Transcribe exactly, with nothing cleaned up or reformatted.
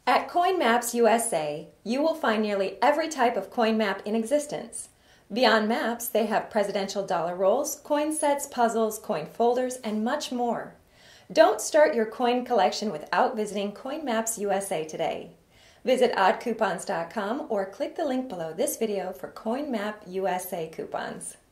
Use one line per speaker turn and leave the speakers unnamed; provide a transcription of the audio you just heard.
At Coin Maps U S A, you will find nearly every type of coin map in existence. Beyond maps, they have presidential dollar rolls, coin sets, puzzles, coin folders, and much more. Don't start your coin collection without visiting Coin Maps U S A today. Visit odd coupons dot com or click the link below this video for Coin Map U S A coupons.